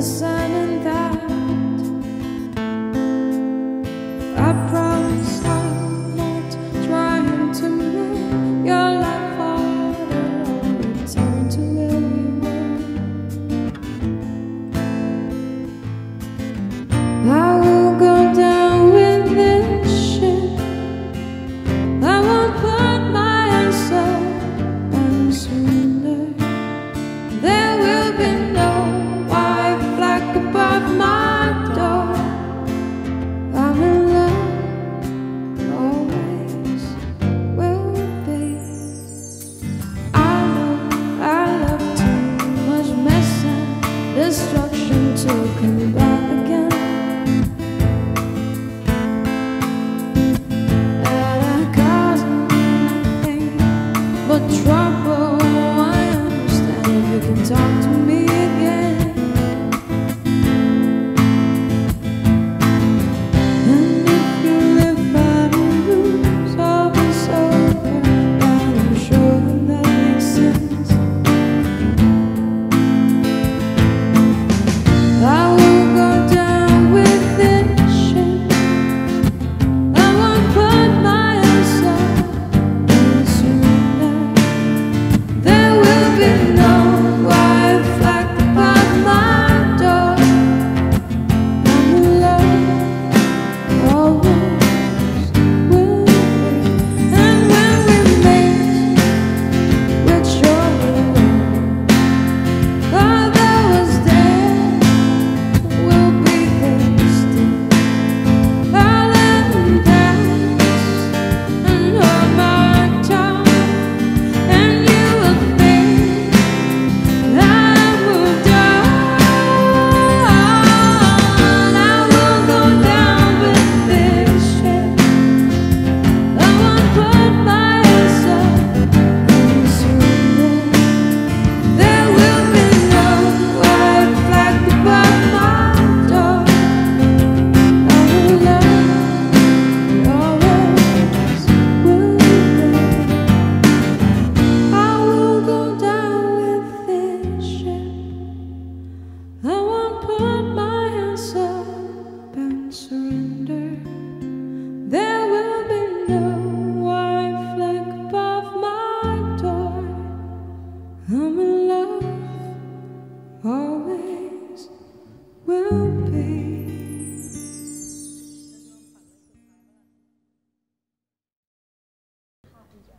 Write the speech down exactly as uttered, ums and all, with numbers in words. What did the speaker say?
the sun and that I promise I'm not trying to make your life harder or return to where we were. I will go down with this ship. I won't put my hands up and surrender. There will be no white flag above my door. I'm in love, always will be. I know I love too much mess and destruction to come back again. And I caused nothing but trouble. I understand if you can talk to me again. And if you live by the rules of a sober, I'm sure that makes sense. I will go down with this ship. I won't put my hands up and surrender. There will be no white flag above my door. I'm in love, always will be. And when we meet with your love, all that was there will be there still. I'll let them dance and hold my tongue, and you will think I moved on. I will go down with this ship. I won't put my hands up and surrender. There will be no white flag above my door. I'm in love, always will be. I will go down with this ship. I won't put my hands up and surrender. There will be no white flag above my door. I'm in love, always will